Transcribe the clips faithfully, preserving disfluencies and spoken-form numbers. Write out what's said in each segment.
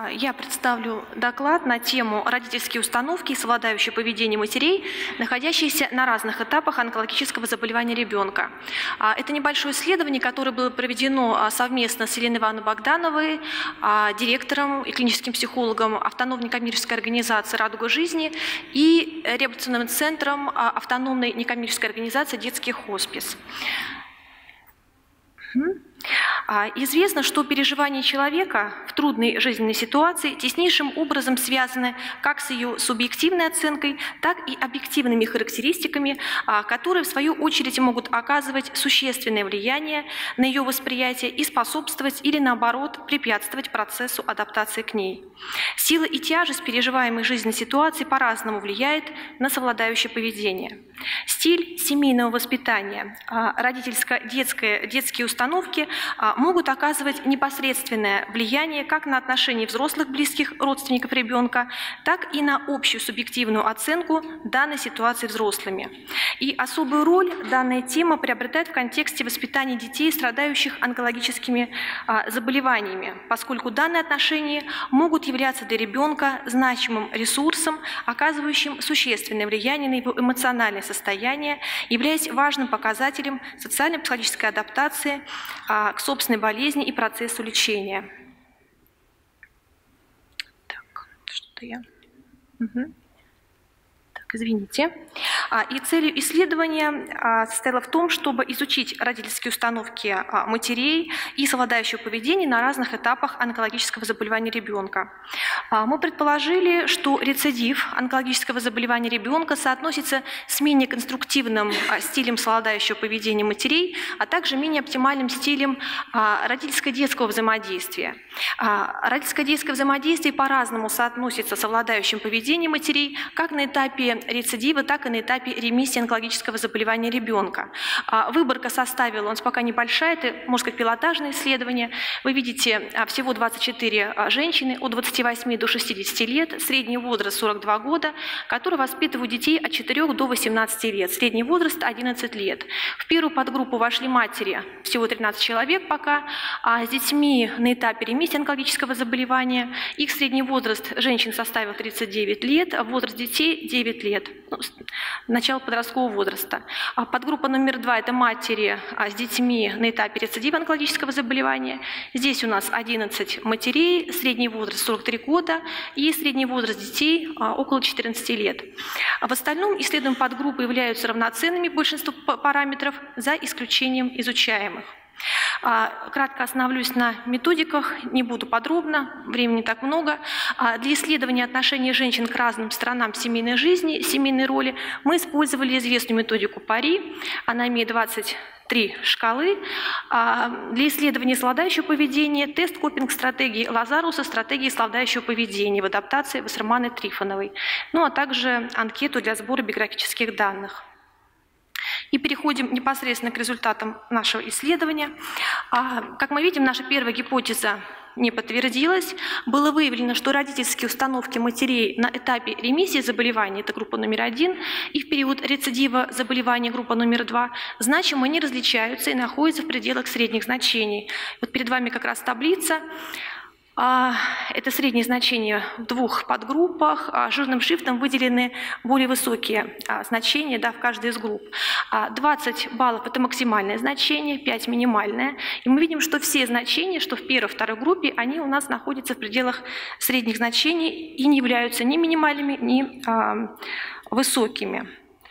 Я представлю доклад на тему «Родительские установки и совладающее поведение матерей, находящиеся на разных этапах онкологического заболевания ребенка». Это небольшое исследование, которое было проведено совместно с Еленой Ивановной Богдановой, директором и клиническим психологом автономной некоммерческой организации «Радуга жизни» и реабилитационным центром автономной некоммерческой организации «Детский хоспис». Известно, что переживания человека в трудной жизненной ситуации теснейшим образом связаны как с ее субъективной оценкой, так и объективными характеристиками, которые в свою очередь могут оказывать существенное влияние на ее восприятие и способствовать или наоборот препятствовать процессу адаптации к ней. Сила и тяжесть переживаемой жизненной ситуации по-разному влияет на совладающее поведение. Стиль семейного воспитания, родительско-детские детские установки могут оказывать непосредственное влияние как на отношения взрослых близких родственников ребенка, так и на общую субъективную оценку данной ситуации взрослыми. И особую роль данная тема приобретает в контексте воспитания детей, страдающих онкологическими заболеваниями, поскольку данные отношения могут являться для ребенка значимым ресурсом, оказывающим существенное влияние на его эмоциональное состояние, являясь важным показателем социально-психологической адаптации к собственной болезни и процессу лечения. Так, что-то я... Угу. Так, извините. И целью исследования состояла в том, чтобы изучить родительские установки матерей и совладающее поведение на разных этапах онкологического заболевания ребенка. Мы предположили, что рецидив онкологического заболевания ребенка соотносится с менее конструктивным стилем совладающего поведения матерей, а также менее оптимальным стилем родительско-детского взаимодействия. Родительско-детское взаимодействие по-разному соотносится с совладающим поведением матерей как на этапе рецидива, так и на этапе ремиссии онкологического заболевания ребенка. Выборка составила, у нас пока небольшая, это, можно сказать, пилотажное исследование. Вы видите всего двадцать четыре женщины от двадцати восьми до шестидесяти лет, средний возраст сорок два года, которые воспитывают детей от четырёх до восемнадцати лет, средний возраст одиннадцать лет. В первую подгруппу вошли матери, всего тринадцать человек пока, а с детьми на этапе ремиссии онкологического заболевания. Их средний возраст женщин составил тридцать девять лет, а возраст детей девять лет. Ну, начало подросткового возраста. Подгруппа номер два – это матери с детьми на этапе рецидива онкологического заболевания. Здесь у нас одиннадцать матерей, средний возраст сорок три года и средний возраст детей около четырнадцати лет. В остальном исследуемые подгруппы являются равноценными большинству параметров за исключением изучаемых. Кратко остановлюсь на методиках, не буду подробно, времени не так много. Для исследования отношений женщин к разным сторонам семейной жизни, семейной роли мы использовали известную методику ПАРИ, она имеет двадцать три шкалы. Для исследования совладающего поведения тест копинг-стратегии Лазаруса, стратегии совладающего поведения в адаптации Вассерман-Трифоновой, ну а также анкету для сбора биографических данных. И переходим непосредственно к результатам нашего исследования. Как мы видим, наша первая гипотеза не подтвердилась. Было выявлено, что родительские установки матерей на этапе ремиссии заболевания, это группа номер один, и в период рецидива заболевания, группа номер два, значимо не различаются и находятся в пределах средних значений. Вот перед вами как раз таблица. Это средние значения в двух подгруппах. Жирным шрифтом выделены более высокие значения, да, в каждой из групп. двадцать баллов – это максимальное значение, пять – минимальное. И мы видим, что все значения, что в первой, второй группе, они у нас находятся в пределах средних значений и не являются ни минимальными, ни а, высокими.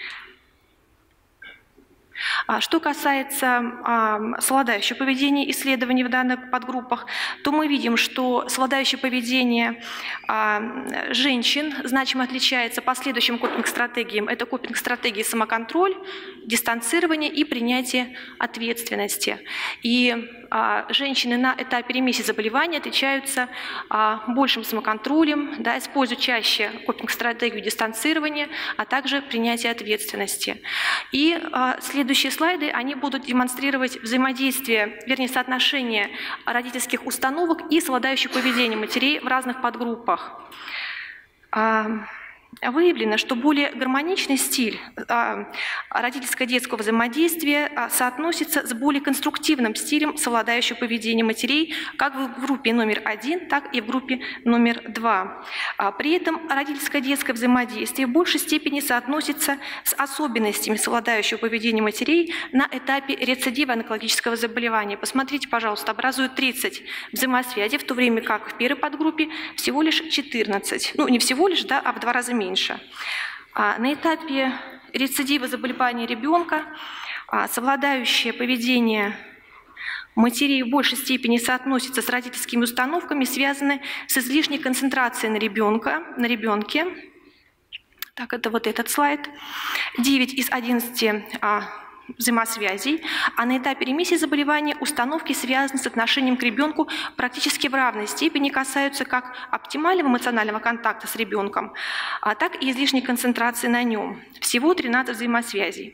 Что касается э, совладающего поведения исследований в данных подгруппах, то мы видим, что совладающее поведение э, женщин значимо отличается по следующим копинг-стратегиям. Это копинг-стратегии самоконтроль, дистанцирование и принятие ответственности. И э, женщины на этапе ремиссии заболевания отличаются э, большим самоконтролем, да, используют чаще копинг-стратегию дистанцирования, а также принятие ответственности. И э, следующие слайды, они будут демонстрировать взаимодействие, вернее, соотношение родительских установок и совладающего поведения матерей в разных подгруппах. выявлено, что более гармоничный стиль родительско-детского взаимодействия соотносится с более конструктивным стилем совладающего поведения матерей как в группе номер один, так и в группе номер два. При этом родительско-детское взаимодействие в большей степени соотносится с особенностями совладающего поведения матерей на этапе рецидива онкологического заболевания. Посмотрите, пожалуйста, образуют тридцать взаимосвязей, в то время как в первой подгруппе всего лишь четырнадцать. Ну, не всего лишь, да, а в два раза меньше. На этапе рецидива заболевания ребенка совладающее поведение матерей в большей степени соотносится с родительскими установками, связанные с излишней концентрацией на ребенка, на ребенке. Так, это вот этот слайд. девять из одиннадцати взаимосвязей, а на этапе ремиссии заболевания установки, связанные с отношением к ребенку, практически в равной степени касаются как оптимального эмоционального контакта с ребенком, так и излишней концентрации на нем. Всего тринадцать взаимосвязей.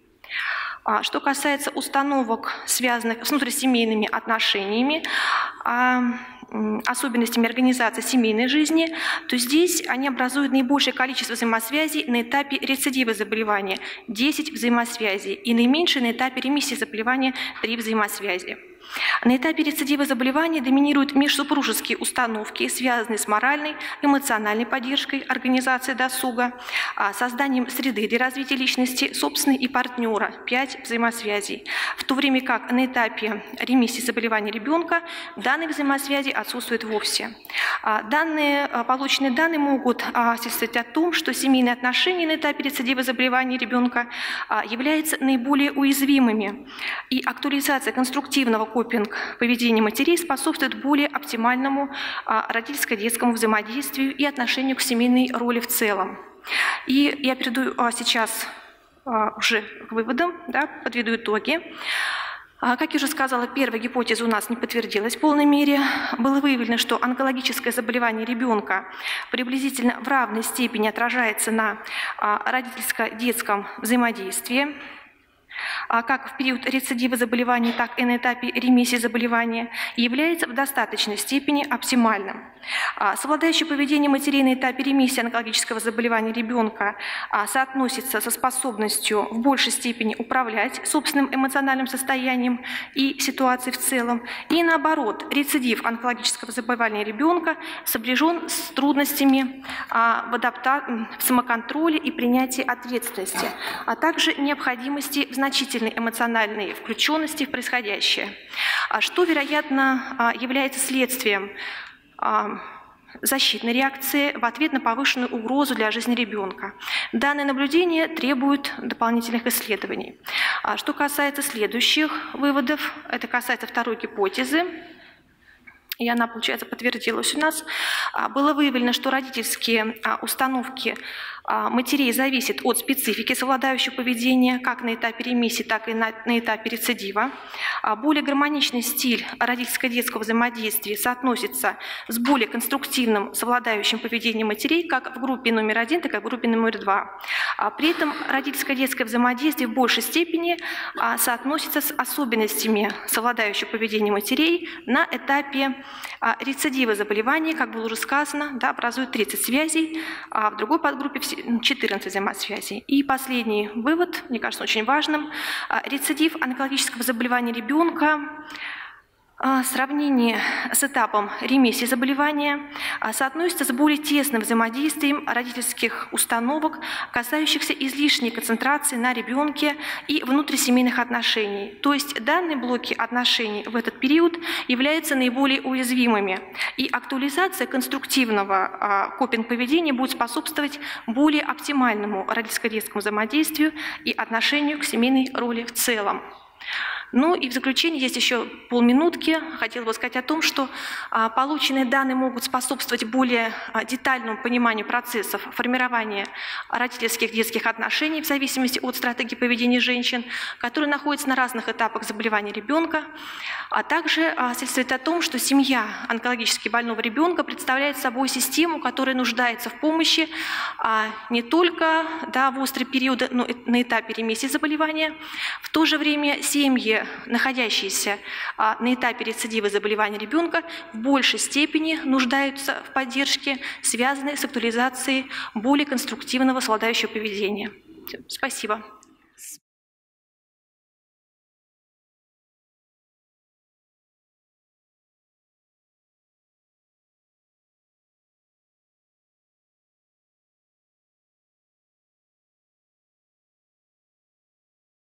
Что касается установок, связанных с внутрисемейными отношениями, особенностями организации семейной жизни, то здесь они образуют наибольшее количество взаимосвязей на этапе рецидива заболевания – десять взаимосвязей, и наименьшее на этапе ремиссии заболевания – три взаимосвязи. На этапе рецидива заболевания доминируют межсупружеские установки, связанные с моральной, эмоциональной поддержкой организации досуга, созданием среды для развития личности, собственной и партнера – пять взаимосвязей. В то время как на этапе ремиссии заболевания ребенка данные взаимосвязи отсутствуют вовсе. Данные, полученные данные могут свидетельствовать о том, что семейные отношения на этапе рецидива заболевания ребенка являются наиболее уязвимыми, и актуализация конструктивного копинг поведения матерей способствует более оптимальному родительско-детскому взаимодействию и отношению к семейной роли в целом. И я перейду сейчас уже к выводам, да, подведу итоги. Как я уже сказала, первая гипотеза у нас не подтвердилась в полной мере. Было выявлено, что онкологическое заболевание ребенка приблизительно в равной степени отражается на родительско-детском взаимодействии, как в период рецидива заболевания, так и на этапе ремиссии заболевания, является в достаточной степени оптимальным. Совладающее поведение матерей на этапе ремиссии онкологического заболевания ребенка соотносится со способностью в большей степени управлять собственным эмоциональным состоянием и ситуацией в целом. И наоборот, рецидив онкологического заболевания ребенка сопряжен с трудностями в адаптации, в самоконтроле и принятии ответственности, а также необходимости в значительной эмоциональной включенности в происходящее, что, вероятно, является следствием защитной реакции в ответ на повышенную угрозу для жизни ребенка. Данные наблюдения требуют дополнительных исследований. Что касается следующих выводов, это касается второй гипотезы, и она, получается, подтвердилась у нас. Было выявлено, что родительские установки матерей зависят от специфики совладающего поведения как на этапе ремиссии, так и на, на этапе рецидива. Более гармоничный стиль родительско-детского взаимодействия соотносится с более конструктивным совладающим поведением матерей как в группе номер один, так и в группе номер два. При этом родительско-детское взаимодействие в большей степени соотносится с особенностями совладающего поведения матерей на этапе рецидива заболевания, как было уже сказано, да, образует тридцать связей, а в другой подгруппе четырнадцать взаимосвязей. И последний вывод, мне кажется, очень важным. Рецидив онкологического заболевания ребенка в сравнении с этапом ремиссии заболевания соотносится с более тесным взаимодействием родительских установок, касающихся излишней концентрации на ребенке и внутрисемейных отношений. То есть данные блоки отношений в этот период являются наиболее уязвимыми, и актуализация конструктивного копинг-поведения будет способствовать более оптимальному родительско-детскому взаимодействию и отношению к семейной роли в целом. Ну и в заключение есть еще полминутки. Хотела бы сказать о том, что а, полученные данные могут способствовать более а, детальному пониманию процессов формирования родительских детских отношений в зависимости от стратегии поведения женщин, которые находятся на разных этапах заболевания ребенка, а также а, свидетельствует о том, что семья онкологически больного ребенка представляет собой систему, которая нуждается в помощи а, не только да, в острые периоды, но и на этапе ремиссии заболевания. В то же время семьи семьи, находящиеся на этапе рецидива заболевания ребенка, в большей степени нуждаются в поддержке, связанной с актуализацией более конструктивного совладающего поведения. Спасибо.